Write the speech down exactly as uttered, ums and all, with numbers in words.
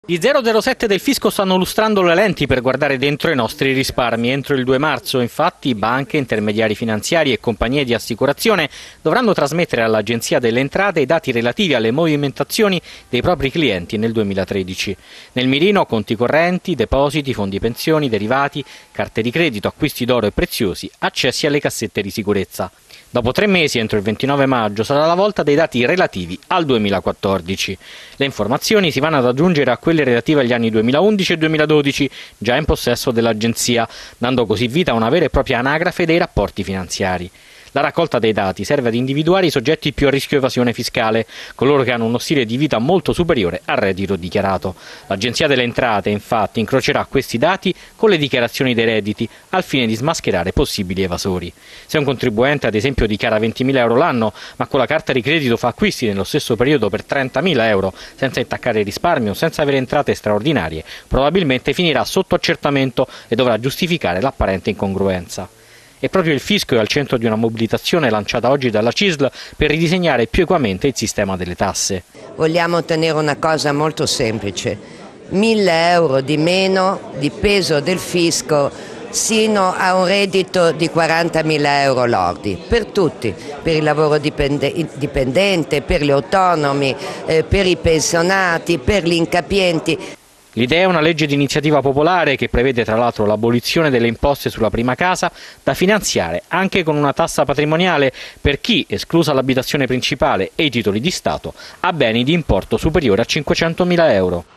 Gli zero zero sette del fisco stanno lustrando le lenti per guardare dentro i nostri risparmi. Entro il due marzo, infatti, banche, intermediari finanziari e compagnie di assicurazione dovranno trasmettere all'Agenzia delle Entrate i dati relativi alle movimentazioni dei propri clienti nel duemilatredici. Nel mirino conti correnti, depositi, fondi pensioni, derivati, carte di credito, acquisti d'oro e preziosi, accessi alle cassette di sicurezza. Dopo tre mesi, entro il ventinove maggio, sarà la volta dei dati relativi al duemilaquattordici. Le informazioni si vanno ad aggiungere a quelle relative agli anni duemilaundici e duemiladodici, già in possesso dell'Agenzia, dando così vita a una vera e propria anagrafe dei rapporti finanziari. La raccolta dei dati serve ad individuare i soggetti più a rischio evasione fiscale, coloro che hanno uno stile di vita molto superiore al reddito dichiarato. L'Agenzia delle Entrate, infatti, incrocerà questi dati con le dichiarazioni dei redditi al fine di smascherare possibili evasori. Se un contribuente, ad esempio, dichiara ventimila euro l'anno, ma con la carta di credito fa acquisti nello stesso periodo per trentamila euro, senza intaccare il risparmio, senza avere entrate straordinarie, probabilmente finirà sotto accertamento e dovrà giustificare l'apparente incongruenza. E proprio il fisco è al centro di una mobilitazione lanciata oggi dalla C I S L per ridisegnare più equamente il sistema delle tasse. Vogliamo ottenere una cosa molto semplice, mille euro di meno di peso del fisco sino a un reddito di quarantamila euro lordi, per tutti, per il lavoro dipendente, per gli autonomi, eh, per i pensionati, per gli incapienti. L'idea è una legge di iniziativa popolare che prevede tra l'altro l'abolizione delle imposte sulla prima casa, da finanziare anche con una tassa patrimoniale per chi, esclusa l'abitazione principale e i titoli di Stato, ha beni di importo superiore a cinquecentomila euro.